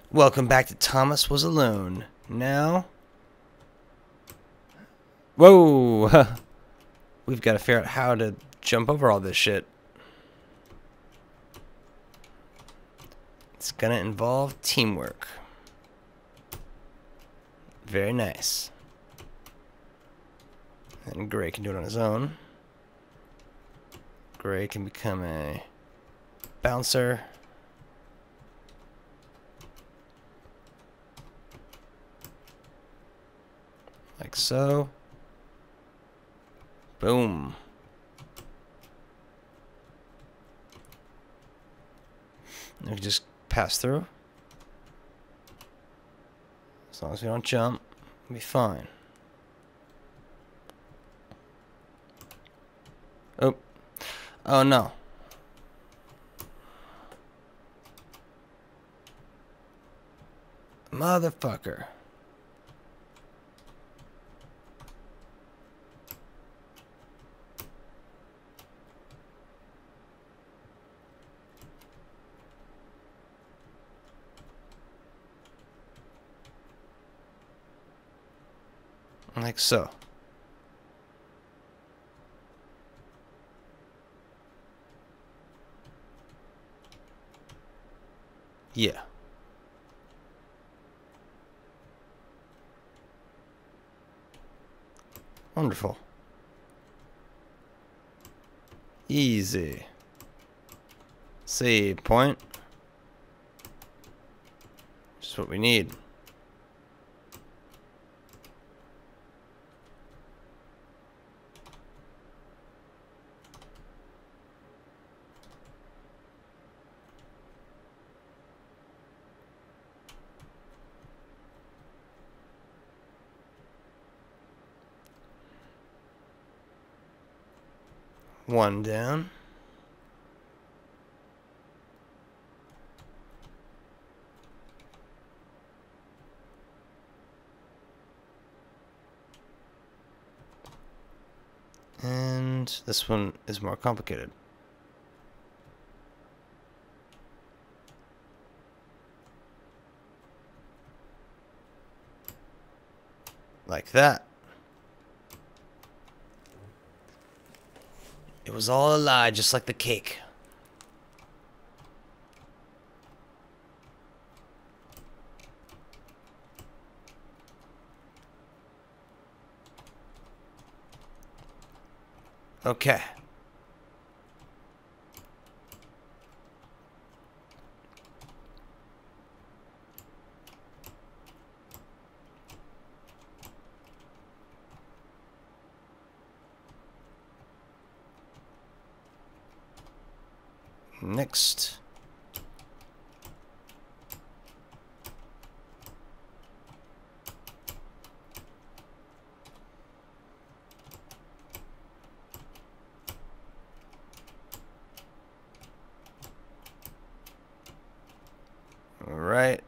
Welcome back to Thomas Was Alone. Now... Whoa! We've got to figure out how to jump over all this shit. It's gonna involve teamwork. Very nice. And Gray can do it on his own. Gray can become a bouncer. Like so. Boom. We can just pass through. As long as we don't jump, we'll be fine. Oh. Oh no. Motherfucker. Like so. Yeah. Wonderful. Easy. Save point. Just what we need. One down. And this one is more complicated. Like that. It was all a lie, just like the cake. Okay. Next. All right.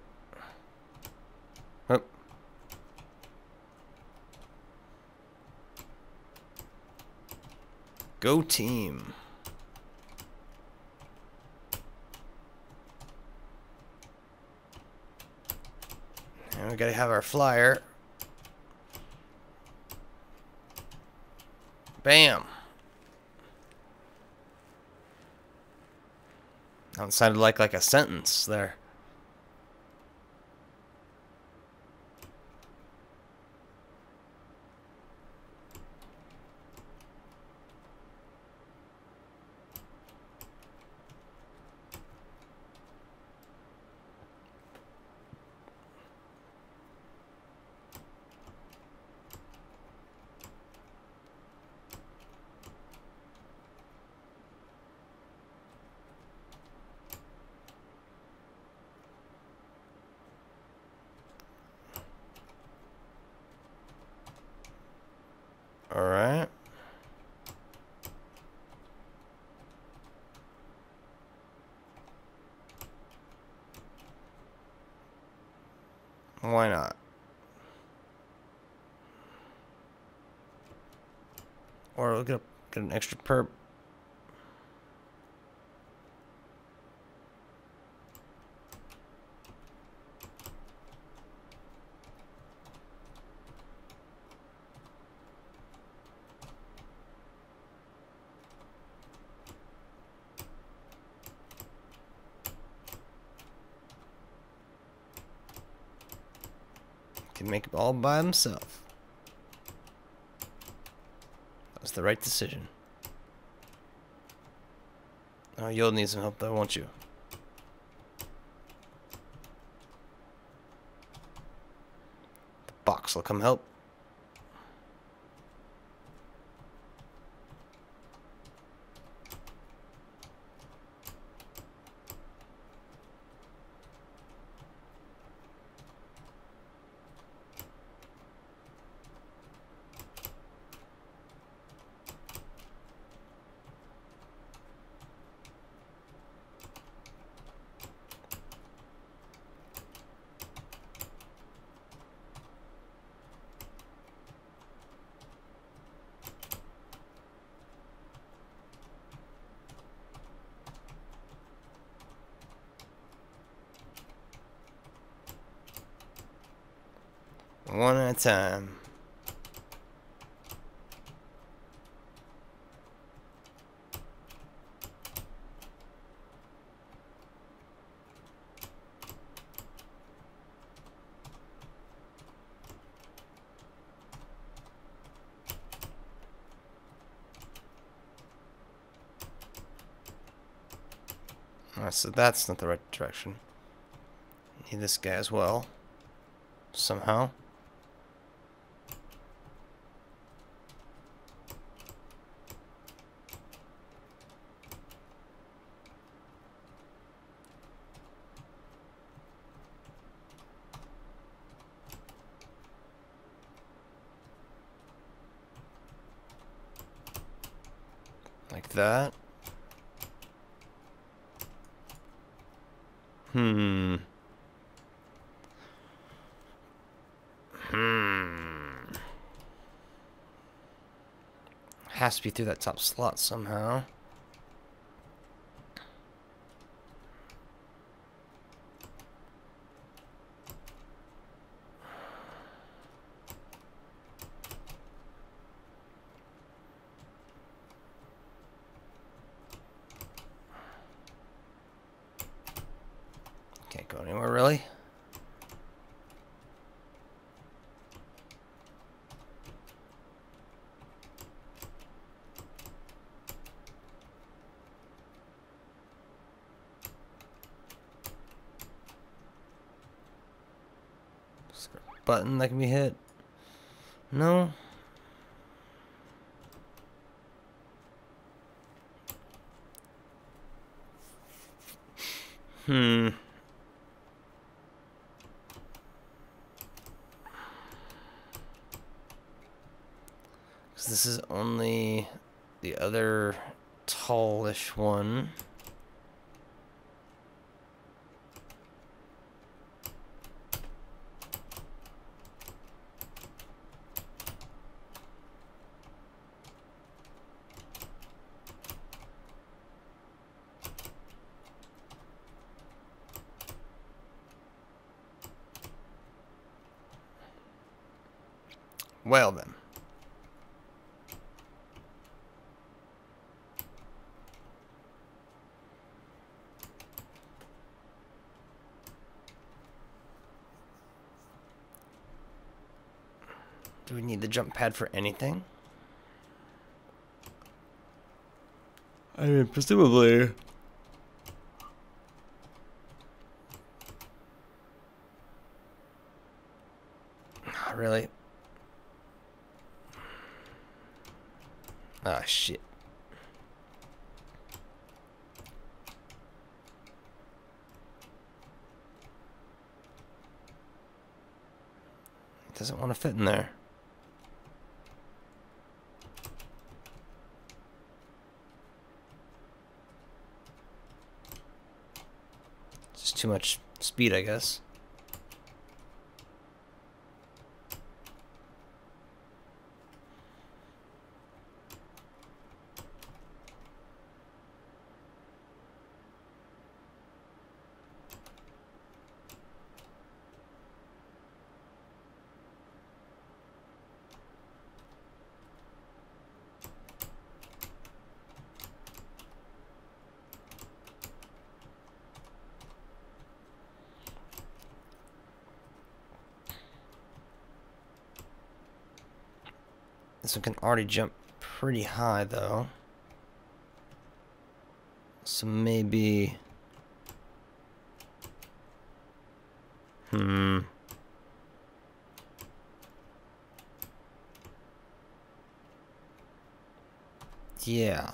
Oh. Go team. And we gotta have our flyer. Bam. That sounded like a sentence there. All right. Why not? Or we'll get an extra perp. can make it all by himself. That was the right decision. Oh, you'll need some help though, won't you? The box will come help. One at a time. Alright, so that's not the right direction. Need this guy as well. Somehow. Like that. Has to be through that top slot somehow. Can't go anywhere really. Is there a button that can be hit? No. This is only the other tallish one. Well then. Do we need the jump pad for anything? I mean, presumably. Not really. Ah, shit. It doesn't want to fit in there. Just too much speed, I guess. This one can already jump pretty high, though. So maybe... Yeah.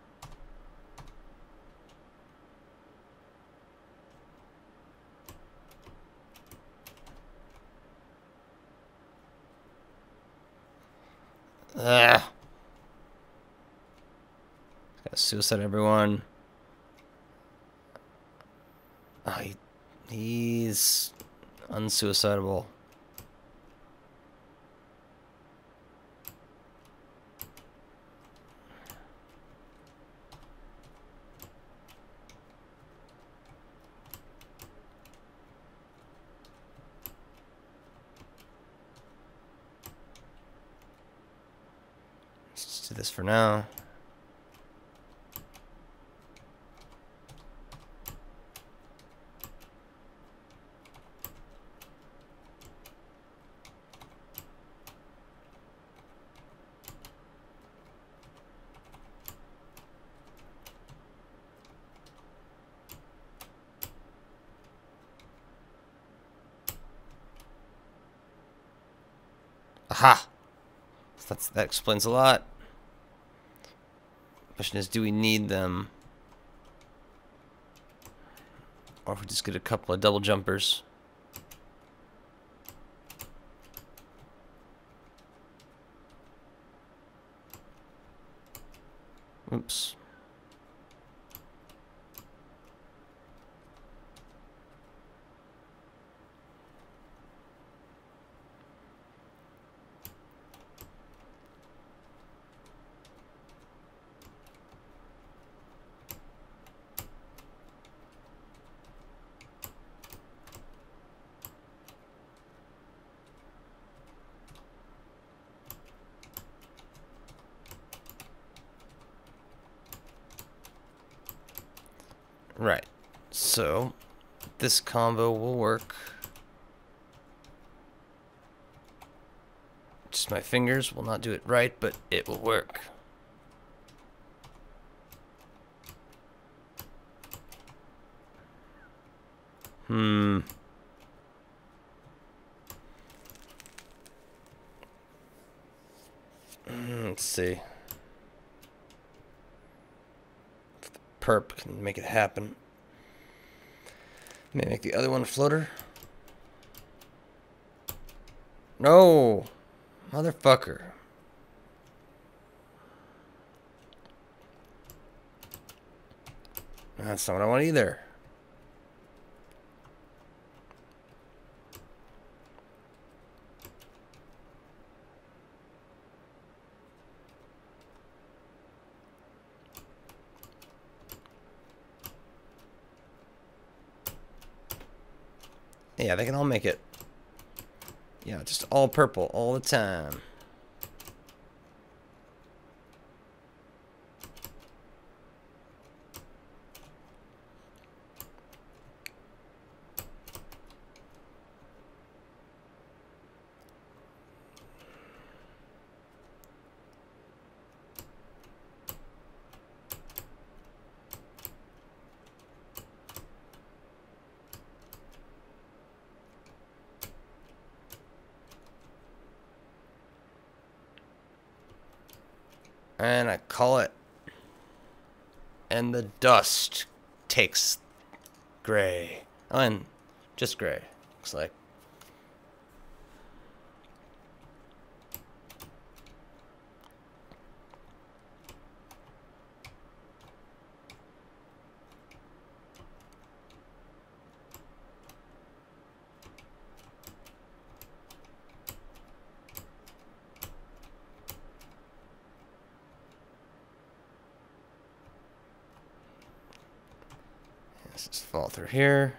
Gotta suicide everyone. Oh, he's unsuicidable. Let's do this for now. Aha! So that explains a lot. Question is, do we need them? Or if we just get a couple of double jumpers. Oops. Right, so this combo will work. Just my fingers will not do it right, but it will work. Let's see. Perp can make it happen. May make the other one a floater. No! Motherfucker. That's not what I want either. Yeah, they can all make it. Yeah, just all purple all the time. And I call it. And the dust takes gray. Oh, and just gray, looks like. Let's just fall through here.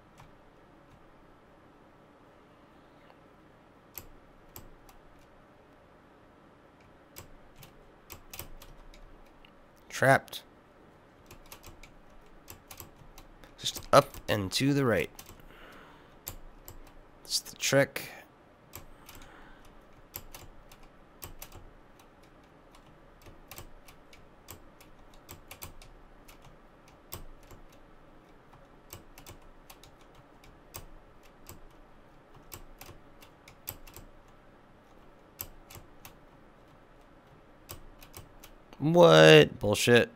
Trapped. Just up and to the right. That's the trick. What? Bullshit.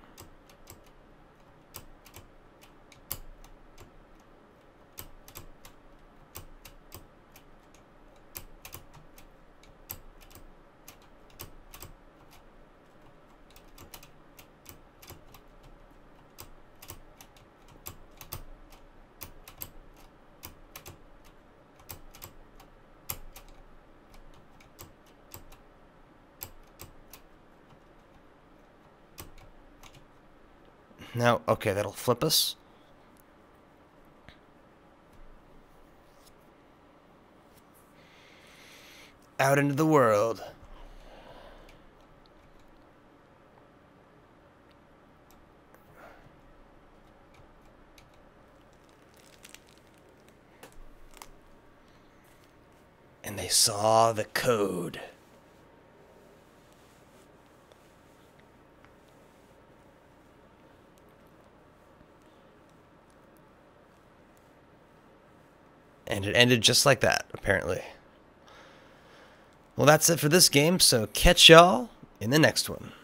Now, okay, that'll flip us. Out into the world. And they saw the code. And it ended just like that, apparently. Well, that's it for this game, so catch y'all in the next one.